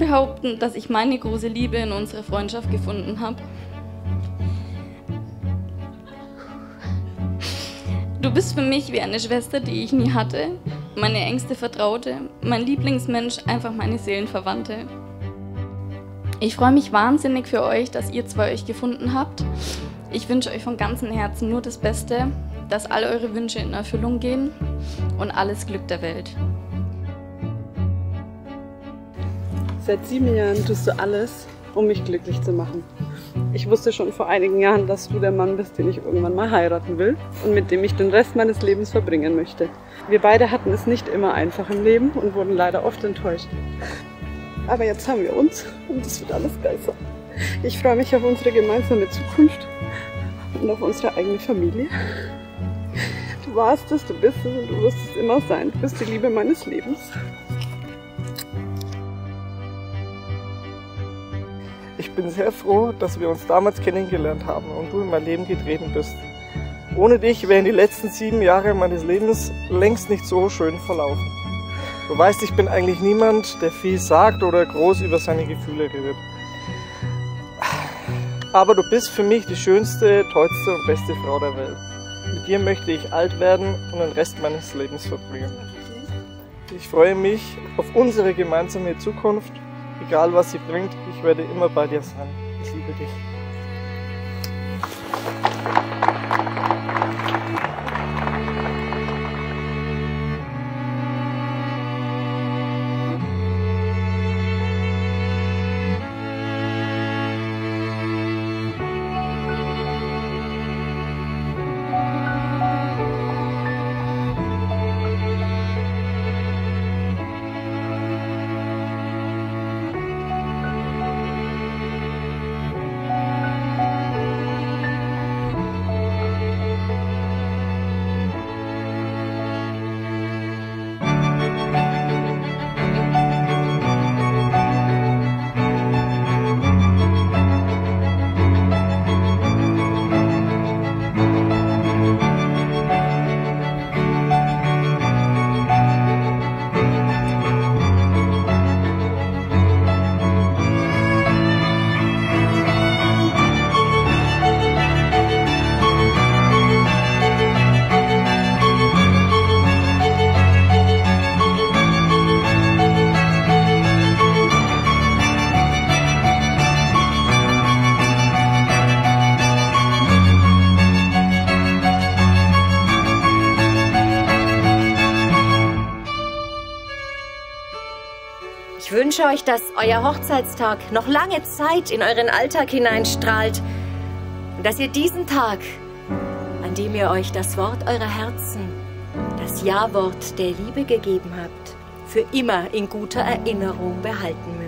behaupten, dass ich meine große Liebe in unserer Freundschaft gefunden habe. Du bist für mich wie eine Schwester, die ich nie hatte, meine engste Vertraute, mein Lieblingsmensch, einfach meine Seelenverwandte. Ich freue mich wahnsinnig für euch, dass ihr zwei euch gefunden habt. Ich wünsche euch von ganzem Herzen nur das Beste, dass alle eure Wünsche in Erfüllung gehen und alles Glück der Welt. Seit 7 Jahren tust du alles, um mich glücklich zu machen. Ich wusste schon vor einigen Jahren, dass du der Mann bist, den ich irgendwann mal heiraten will und mit dem ich den Rest meines Lebens verbringen möchte. Wir beide hatten es nicht immer einfach im Leben und wurden leider oft enttäuscht. Aber jetzt haben wir uns und es wird alles besser. Ich freue mich auf unsere gemeinsame Zukunft und auf unsere eigene Familie. Du warst es, du bist es und du wirst es immer sein. Du bist die Liebe meines Lebens. Ich bin sehr froh, dass wir uns damals kennengelernt haben und du in mein Leben getreten bist. Ohne dich wären die letzten 7 Jahre meines Lebens längst nicht so schön verlaufen. Du weißt, ich bin eigentlich niemand, der viel sagt oder groß über seine Gefühle redet. Aber du bist für mich die schönste, tollste und beste Frau der Welt. Mit dir möchte ich alt werden und den Rest meines Lebens verbringen. Ich freue mich auf unsere gemeinsame Zukunft. Egal was sie bringt, ich werde immer bei dir sein. Ich liebe dich. Ich wünsche euch, dass euer Hochzeitstag noch lange Zeit in euren Alltag hineinstrahlt und dass ihr diesen Tag, an dem ihr euch das Wort eurer Herzen, das Ja-Wort der Liebe gegeben habt, für immer in guter Erinnerung behalten mögt.